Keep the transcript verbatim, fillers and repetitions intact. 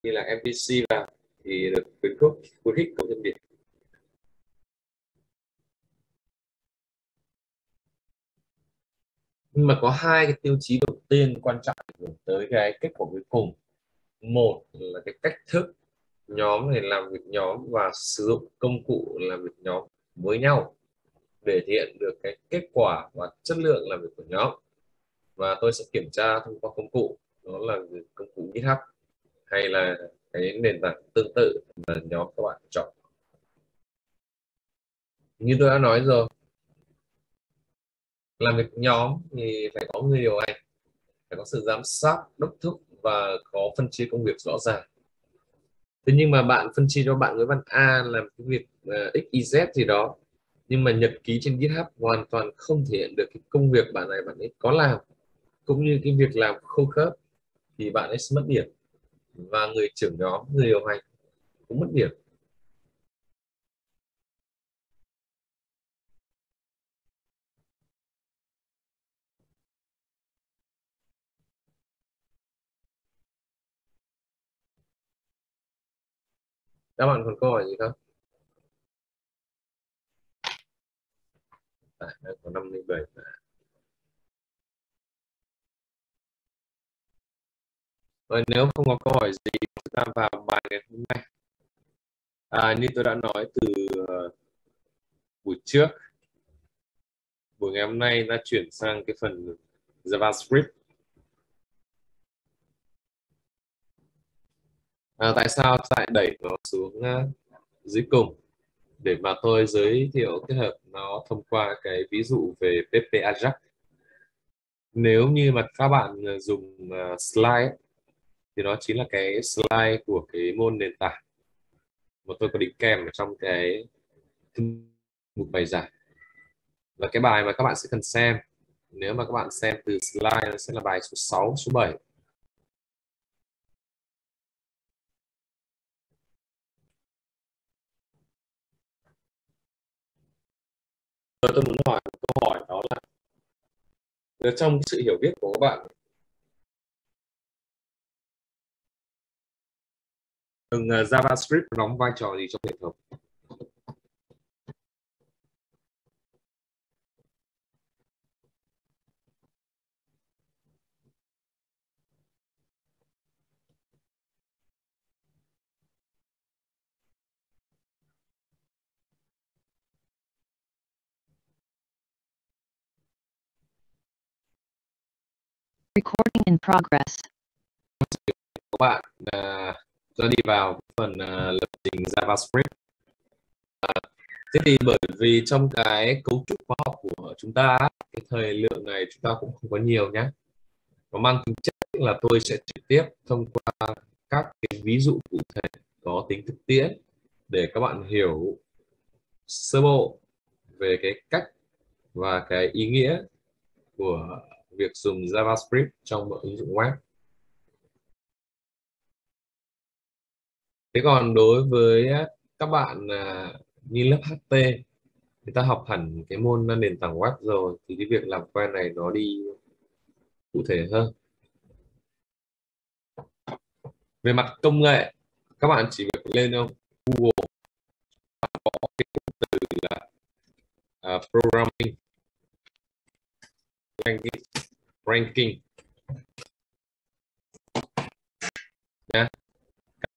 khi là em vê xê vào thì được khuyến khích khuyến khích công dân Việt. Nhưng mà có hai cái tiêu chí đầu tiên quan trọng ảnh hưởng tới cái kết quả cuối cùng. Một là cái cách thức nhóm này làm việc nhóm và sử dụng công cụ làm việc nhóm với nhau để thể hiện được cái kết quả và chất lượng làm việc của nhóm. Và tôi sẽ kiểm tra thông qua công cụ, đó là công cụ GitHub hay là cái nền tảng tương tự mà nhóm các bạn chọn. Như tôi đã nói rồi, làm việc nhóm thì phải có người điều hành, phải có sự giám sát, đốc thúc và có phân chia công việc rõ ràng. Thế nhưng mà bạn phân chia cho bạn Nguyễn Văn A làm cái việc uh, ích y dét gì đó, nhưng mà nhật ký trên GitHub hoàn toàn không thể hiện được cái công việc bạn này bạn ấy có làm, cũng như cái việc làm không khớp, thì bạn ấy sẽ mất điểm, và người trưởng nhóm, người điều hành cũng mất điểm. Các bạn còn câu hỏi gì không? À, có năm mươi bảy. Rồi, nếu không có câu hỏi gì chúng ta vào bài ngày hôm nay. À, như tôi đã nói từ uh, buổi trước, buổi ngày hôm nay đã chuyển sang cái phần JavaScript. À, tại sao lại đẩy nó xuống uh, dưới cùng? Để mà tôi giới thiệu kết hợp nó thông qua cái ví dụ về pê pê Ajax. Nếu như mà các bạn dùng uh, slide ấy, thì nó chính là cái slide của cái môn nền tảng mà tôi có đính kèm ở trong cái mục bài giảng. Và cái bài mà các bạn sẽ cần xem, nếu mà các bạn xem từ slide, nó sẽ là bài số sáu, số bảy. Tôi, tôi muốn hỏi một câu hỏi, đó là trong sự hiểu biết của các bạn, uh, JavaScript đóng vai trò gì trong hệ thống? Recording in progress. Các bạn uh, cho đi vào phần uh, lập trình JavaScript. Uh, thế thì bởi vì trong cái cấu trúc khoa học của chúng ta, cái thời lượng này chúng ta cũng không có nhiều nhé. Nó mang tính chất là tôi sẽ trực tiếp thông qua các cái ví dụ cụ thể có tính thực tiễn để các bạn hiểu sơ bộ về cái cách và cái ý nghĩa của việc dùng JavaScript trong một ứng dụng web. Thế còn đối với các bạn à, như lớp hát tê, người ta học hẳn cái môn nền tảng web rồi, thì cái việc làm quen này nó đi cụ thể hơn. Về mặt công nghệ, các bạn chỉ việc lên Google, có cái từ là uh, programming ranking, ranking. Yeah.